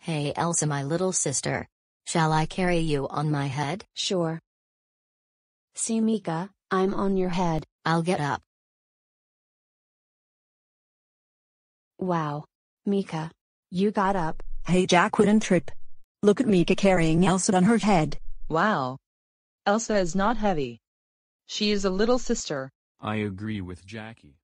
Hey Elsa, my little sister. Shall I carry you on my head? Sure. See Mika, I'm on your head. I'll get up. Wow. Mika. You got up. Hey Jack wouldn't trip. Look at Mika carrying Elsa on her head. Wow. Elsa is not heavy. She is a little sister. I agree with Jackie.